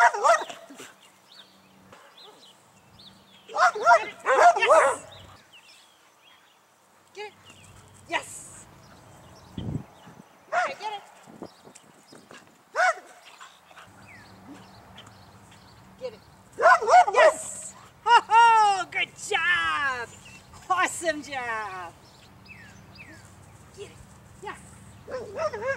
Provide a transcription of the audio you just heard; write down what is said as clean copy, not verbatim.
Get it. Yes. Okay, get it. Get it. Yes. Oh, good job. Awesome job. Get it. Yes.